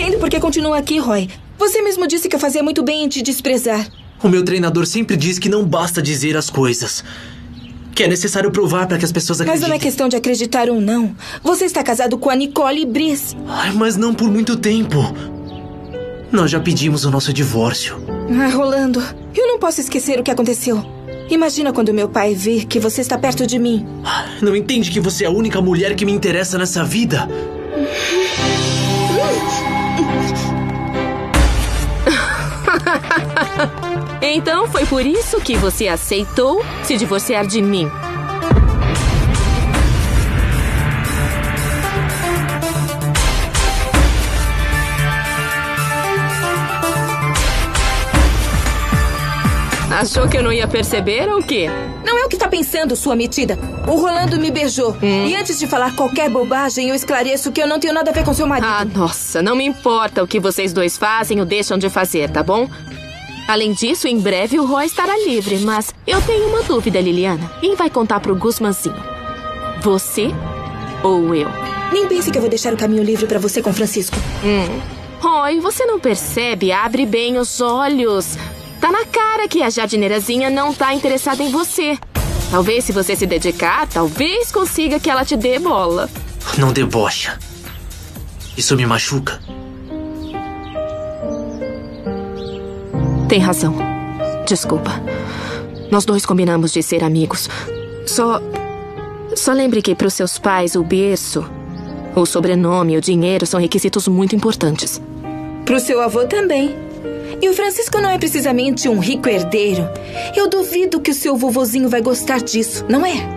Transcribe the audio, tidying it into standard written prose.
entendo porque continua aqui, Roy. Você mesmo disse que eu fazia muito bem em te desprezar. O meu treinador sempre diz que não basta dizer as coisas. Que é necessário provar para que as pessoas acreditem. Mas não é questão de acreditar ou não. Você está casado com a Nicole Brice. Ai, mas não por muito tempo. Nós já pedimos o nosso divórcio. Rolando, eu não posso esquecer o que aconteceu. Imagina quando meu pai vir que você está perto de mim. Não entende que você é a única mulher que me interessa nessa vida? Então foi por isso que você aceitou se divorciar de mim. Achou que eu não ia perceber ou o quê? Não é o que está pensando, sua metida. O Rolando me beijou. E antes de falar qualquer bobagem, eu esclareço que eu não tenho nada a ver com seu marido. Ah, nossa, não me importa o que vocês dois fazem ou deixam de fazer, tá bom? Além disso, em breve o Roy estará livre, mas eu tenho uma dúvida, Liliana. Quem vai contar pro Guzmanzinho? Você ou eu? Nem pense que eu vou deixar o caminho livre pra você com Francisco. Roy, você não percebe? Abre bem os olhos. Tá na cara que a jardineirazinha não tá interessada em você. Talvez se você se dedicar, talvez consiga que ela te dê bola. Não debocha. Isso me machuca. Tem razão. Desculpa. Nós dois combinamos de ser amigos. Só lembre que pros seus pais o berço, o sobrenome e o dinheiro são requisitos muito importantes. Pro seu avô também. E o Francisco não é precisamente um rico herdeiro. Eu duvido que o seu vovozinho vai gostar disso, não é?